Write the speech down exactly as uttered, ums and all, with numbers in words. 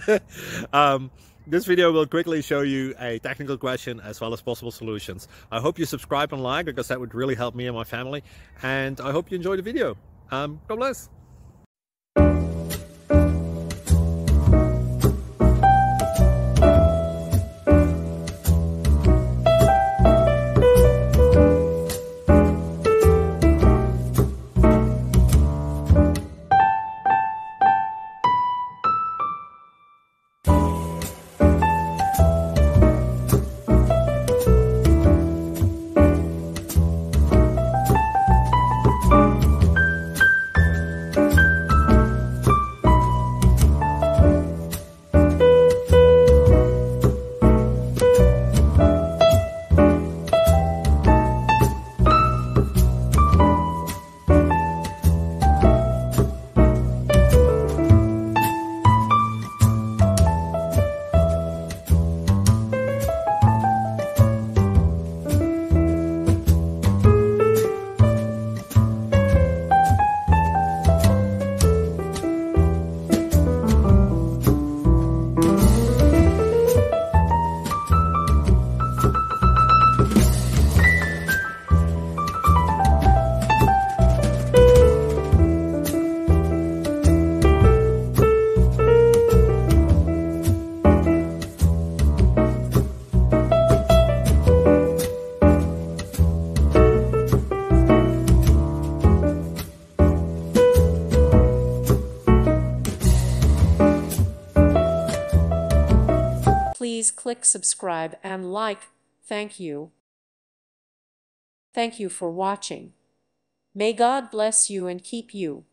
um, this video will quickly show you a technical question as well as possible solutions. I hope you subscribe and like, because that would really help me and my family. And I hope you enjoy the video. Um, God bless. Please click subscribe and like. Thank you. Thank you for watching. May God bless you and keep you.